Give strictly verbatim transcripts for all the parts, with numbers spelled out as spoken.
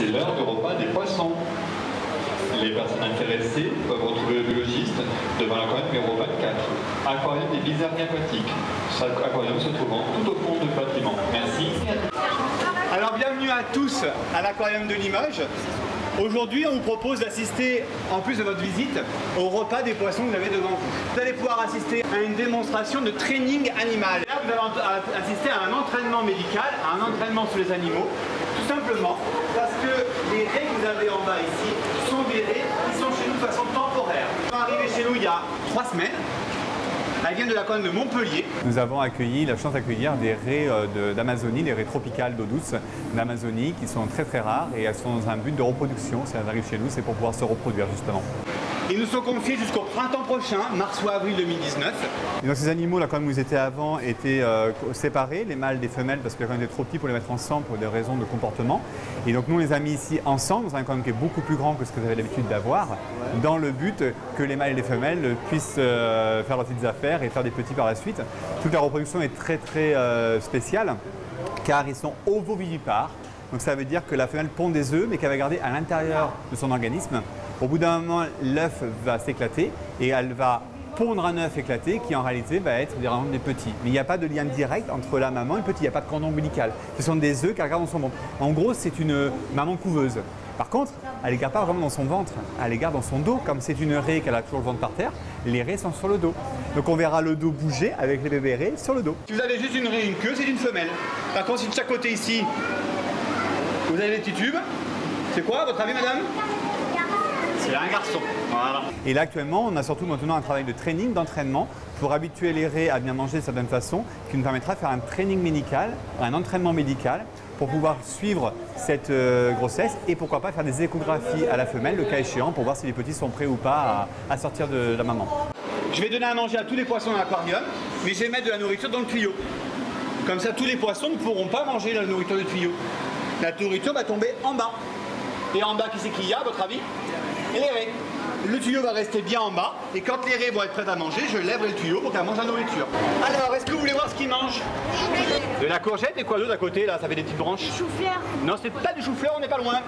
C'est l'heure du repas des poissons. Les personnes intéressées peuvent retrouver le biologiste devant l'aquarium numéro vingt-quatre, aquarium des bizarreries aquatiques. Cet aquarium se trouvant tout au fond du bâtiment. Merci. Alors bienvenue à tous à l'aquarium de Limoges. Aujourd'hui, on vous propose d'assister, en plus de votre visite, au repas des poissons que vous avez devant vous. Vous allez pouvoir assister à une démonstration de training animal. Là, vous allez assister à un entraînement médical, à un entraînement sur les animaux, tout simplement parce que les raies que vous avez en bas ici sont des raies qui sont chez nous de façon temporaire. Ils sont arrivés chez nous il y a trois semaines. Elles viennent de l'aquarium de Montpellier. Nous avons accueilli, la chance d'accueillir des raies d'Amazonie, des raies tropicales d'eau douce d'Amazonie qui sont très très rares et elles sont dans un but de reproduction. Si elles arrivent chez nous, c'est pour pouvoir se reproduire justement. Ils nous sont confiés jusqu'au printemps prochain, mars ou avril deux mille dix-neuf. Et donc ces animaux, là, comme vous étiez avant, étaient euh, séparés, les mâles des femelles, parce que quand ils étaient trop petits pour les mettre ensemble pour des raisons de comportement. Et donc nous, on les a mis ici ensemble, dans un aquarium qui est beaucoup plus grand que ce que vous avez l'habitude d'avoir, ouais. Dans le but que les mâles et les femelles puissent euh, faire leurs petites affaires et faire des petits par la suite. Toute la reproduction est très très euh, spéciale, car ils sont ovovivipares. Donc ça veut dire que la femelle pond des œufs, mais qu'elle va garder à l'intérieur de son organisme. Au bout d'un moment, l'œuf va s'éclater et elle va pondre un œuf éclaté qui en réalité va être des, des petits. Mais il n'y a pas de lien direct entre la maman et le petit, il n'y a pas de cordon ombilical. Ce sont des œufs qu'elle garde dans son ventre. En gros, c'est une maman couveuse. Par contre, elle ne les garde pas vraiment dans son ventre, elle les garde dans son dos. Comme c'est une raie qu'elle a toujours le ventre par terre, les raies sont sur le dos. Donc on verra le dos bouger avec les bébés raies sur le dos. Si vous avez juste une raie et une queue, c'est une femelle. Par contre, si de chaque côté ici, vous avez les petits tubes, c'est quoi à votre avis, madame ? C'est un garçon. Voilà. Et là actuellement, on a surtout maintenant un travail de training, d'entraînement pour habituer les raies à bien manger de certaines façons, qui nous permettra de faire un training médical, un entraînement médical pour pouvoir suivre cette euh, grossesse et pourquoi pas faire des échographies à la femelle, le cas échéant, pour voir si les petits sont prêts ou pas à, à sortir de, de la maman. Je vais donner à manger à tous les poissons dans l'aquarium, mais je vais mettre de la nourriture dans le tuyau. Comme ça, tous les poissons ne pourront pas manger la nourriture du tuyau. La nourriture va tomber en bas. Et en bas, qui c'est qu'il y a, à votre avis ? Et les raies. Le tuyau va rester bien en bas et quand les raies vont être prêtes à manger, je lèverai le tuyau pour qu'elles mangent la nourriture. Alors, est-ce que vous voulez voir ce qu'ils mangent? De la courgette et quoi d'autre à côté là? Ça fait des petites branches. Du chou-fleur. Non, c'est pas du chou-fleur, on n'est pas loin.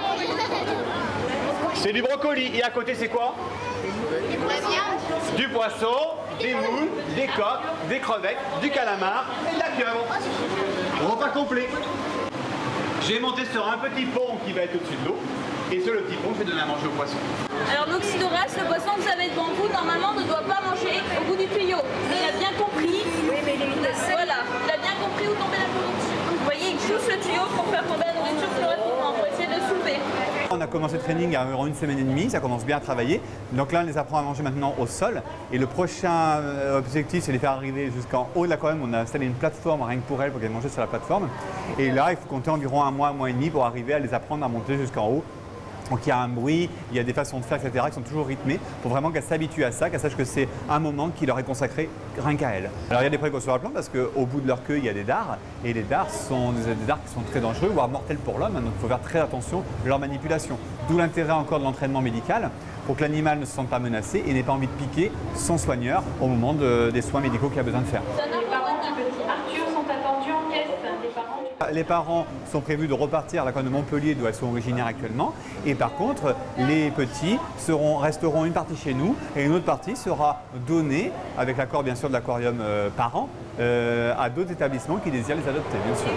C'est du brocoli. Et à côté, c'est quoi? Du poisson. Du poisson, des moules, des coques, des crevettes, du calamar et de la pieuvre. Repas complet. J'ai monté sur un petit pont qui va être au-dessus de l'eau. Et sur le petit pont, je vais donner à manger aux poissons. Alors l'oxydoras, le poisson que vous avez devant vous, normalement ne doit pas manger au bout du tuyau. Il a bien compris. Oui, mais il est voilà, il a bien compris où tomber la nourriture. Vous voyez, il pousse le tuyau pour faire tomber la nourriture plus rapidement, pour essayer de soulever. On a commencé le training il y a environ une semaine et demie, ça commence bien à travailler. Donc là, on les apprend à manger maintenant au sol. Et le prochain objectif, c'est de les faire arriver jusqu'en haut de l'aquarium. On a installé une plateforme rien que pour elles, pour qu'elles mangent sur la plateforme. Et là, il faut compter environ un mois, un mois et demi pour arriver à les apprendre à monter jusqu'en haut. Donc il y a un bruit, il y a des façons de faire, et cetera qui sont toujours rythmées pour vraiment qu'elles s'habituent à ça, qu'elles sachent que c'est un moment qui leur est consacré rien qu'à elles. Alors il y a des précautions sur le plan parce qu'au bout de leur queue, il y a des dards et les dards sont des, des dards qui sont très dangereux, voire mortels pour l'homme, donc il faut faire très attention à leur manipulation. D'où l'intérêt encore de l'entraînement médical pour que l'animal ne se sente pas menacé et n'ait pas envie de piquer son soigneur au moment de, des soins médicaux qu'il a besoin de faire. Les parents du petit Arthur sont attendus en caisse. Les parents du... Les parents sont prévus de repartir à l'aquarium de Montpellier d'où elles sont originaires actuellement. Et par contre, les petits seront, resteront une partie chez nous et une autre partie sera donnée, avec l'accord bien sûr de l'aquarium euh, parent, euh, à d'autres établissements qui désirent les adopter, bien sûr.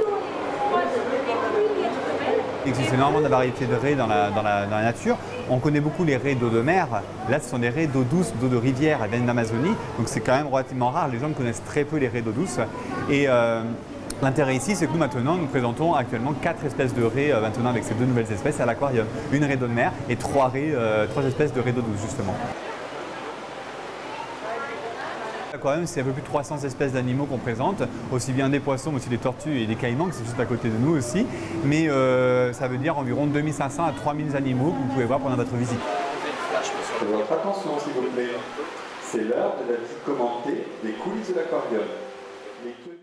Il existe énormément de variétés de raies dans la, dans, la, dans la nature. On connaît beaucoup les raies d'eau de mer. Là, ce sont des raies d'eau douce, d'eau de rivière. Elles viennent d'Amazonie. Donc c'est quand même relativement rare. Les gens connaissent très peu les raies d'eau douce. Et euh, l'intérêt ici, c'est que nous maintenant, nous présentons actuellement quatre espèces de raies euh, maintenant avec ces deux nouvelles espèces à l'aquarium. Une raie d'eau de mer et trois, raies, euh, trois espèces de raies d'eau douce justement. L'aquarium, c'est un peu plus de trois cents espèces d'animaux qu'on présente, aussi bien des poissons, mais aussi des tortues et des caïmans, qui sont juste à côté de nous aussi. Mais euh, ça veut dire environ deux mille cinq cents à trois mille animaux que vous pouvez voir pendant votre visite. Votre attention, s'il vous plaît. C'est l'heure de la visite commentée des coulisses de l'aquarium.